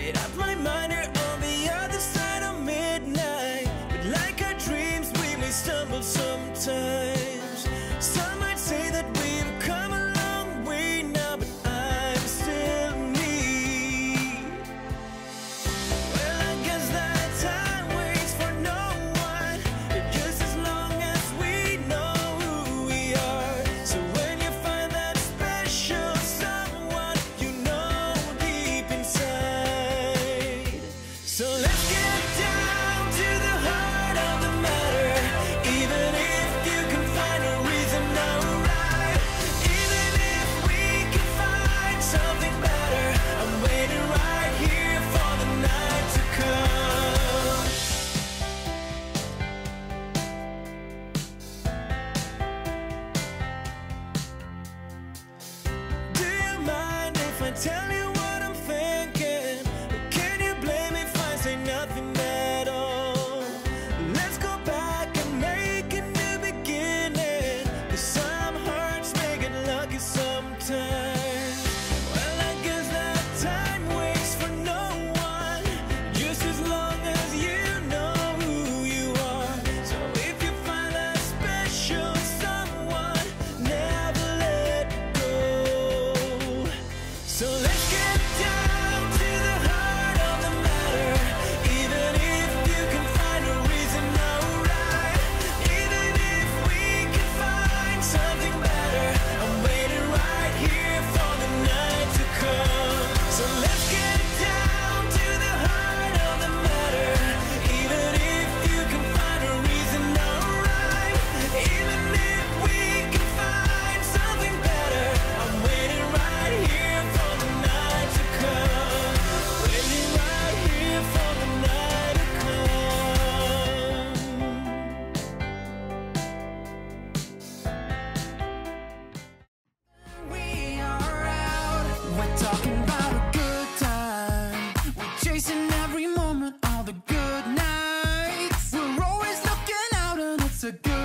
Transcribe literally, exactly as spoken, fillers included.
Made up my mind you're on the other side of midnight, but like our dreams we may stumble sometimes. Some might say that we've come a long way now, but I'm still me. Well, I guess that time waits for no one, just as long as we know who we are. So when you find that special someone you know deep inside, so let's get down to the heart of the matter. Even if you can find a reason, alright. Even if we can find something better, I'm waiting right here for the night to come. Do you mind if I tell you what I'm thinking? Or can you blame me if I say nothing at all? Let's go back and make a new beginning, 'cause some hearts make it lucky sometimes. Well, I guess that time waits for no one, just as long as you know who you are. So if you find that special someone, never let go. So let's get down to the heart of the matter. Even if you can find a reason, alright. Even if we can find something better, I'm waiting right here for the night to come. So let's get down to the heart of the matter. Even if you can find a reason, alright. Even if we can find something better, I'm waiting right here for the night to come. Waiting right here for the night to come. We are out, we're talking about a good time. We're chasing every moment, all the good nights. We're always looking out and it's a good